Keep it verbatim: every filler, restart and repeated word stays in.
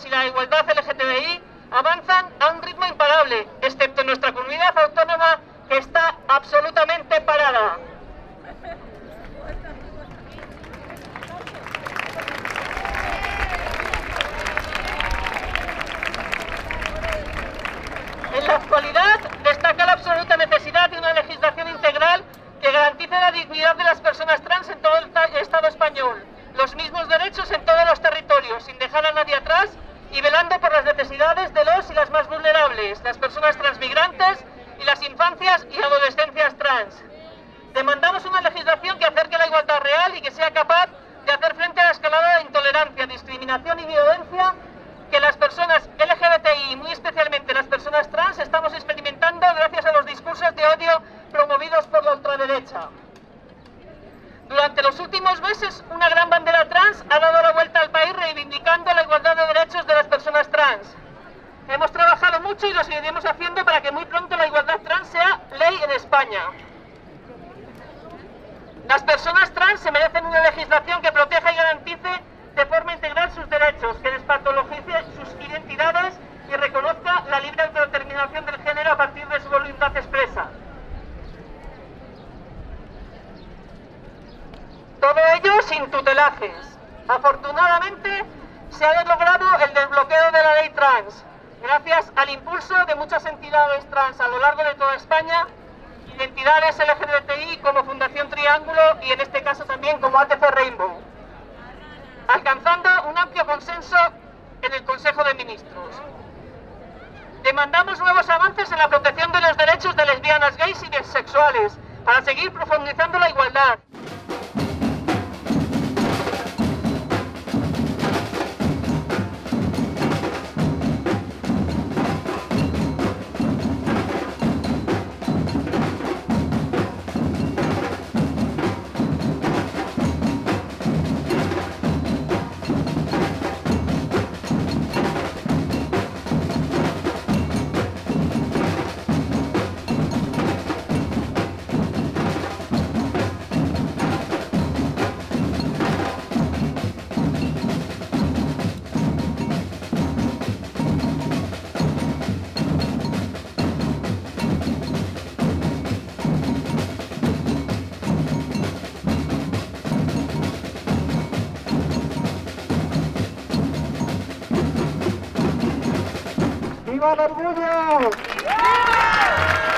derechos y la igualdad L G T B I avanzan a un ritmo imparable, excepto nuestra comunidad autónoma, que está absolutamente parada. En la actualidad destaca la absoluta necesidad de una legislación integral que garantice la dignidad de las personas trans en todo el Estado español, los mismos derechos en todos los territorios, sin dejar a nadie atrás y velando por las necesidades de los y las más vulnerables, las personas transmigrantes y las infancias y adolescencias trans. Demandamos una legislación que acerque la igualdad real y que sea capaz de hacer frente a la escalada de intolerancia, discriminación y violencia que las personas L G B T I, y muy especialmente las personas trans, estamos experimentando gracias a los discursos de odio promovidos por la ultraderecha. Durante los últimos meses, una gran bandera trans ha dado la vuelta al país reivindicando la igualdad de derechos de las personas trans. Hemos trabajado mucho y lo seguiremos haciendo para que muy pronto la igualdad trans sea ley en España. Las personas trans se merecen una legislación que proteja y garantice de forma integral sus derechos, que despatologice sus identidades y reconozca la libre autodeterminación del género a partir de su voluntad expresa. Todo ello sin tutelajes. Afortunadamente, se ha logrado el desbloqueo de la ley trans, gracias al impulso de muchas entidades trans a lo largo de toda España, entidades L G B T I como Fundación Triángulo y en este caso también como A T C Rainbow, alcanzando un amplio consenso en el Consejo de Ministros. Demandamos nuevos avances en la protección de los derechos de lesbianas, gays y bisexuales para seguir profundizando la igualdad. ¡Viva el orgullo!